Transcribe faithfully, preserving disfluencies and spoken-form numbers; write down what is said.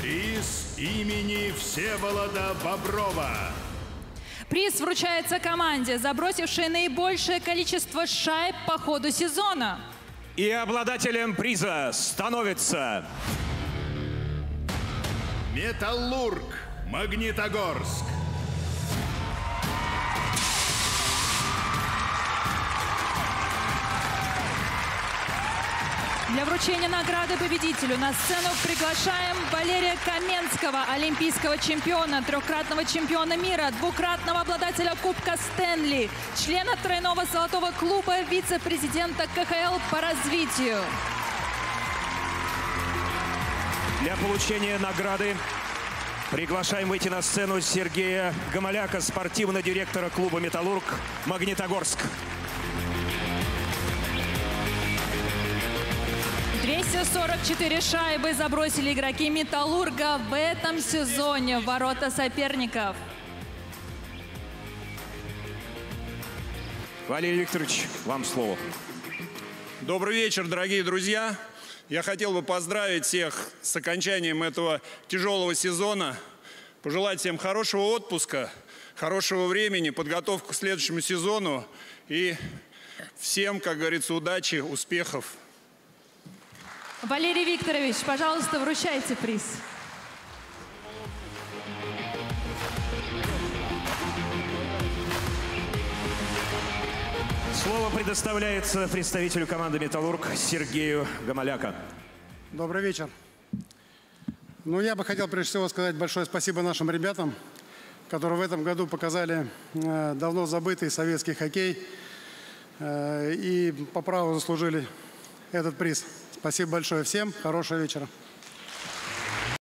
Приз имени Всеволода Боброва. Приз вручается команде, забросившей наибольшее количество шайб по ходу сезона. И обладателем приза становится Металлург, Магнитогорск. Для вручения награды победителю на сцену приглашаем Валерия Каменского, олимпийского чемпиона, трехкратного чемпиона мира, двукратного обладателя Кубка Стэнли, члена тройного золотого клуба, вице-президента ка ха эл по развитию. Для получения награды приглашаем выйти на сцену Сергея Гомоляка, спортивного директора клуба «Металлург» Магнитогорск. двести сорок четыре шайбы забросили игроки «Металлурга» в этом сезоне в ворота соперников. Валерий Викторович, вам слово. Добрый вечер, дорогие друзья. Я хотел бы поздравить всех с окончанием этого тяжелого сезона, пожелать всем хорошего отпуска, хорошего времени, подготовку к следующему сезону и всем, как говорится, удачи, успехов. Валерий Викторович, пожалуйста, вручайте приз. Слово предоставляется представителю команды «Металлург» Сергею Гомоляка. Добрый вечер. Ну, я бы хотел прежде всего сказать большое спасибо нашим ребятам, которые в этом году показали э, давно забытый советский хоккей э, и по праву заслужили этот приз. Спасибо большое всем. Хорошего вечера.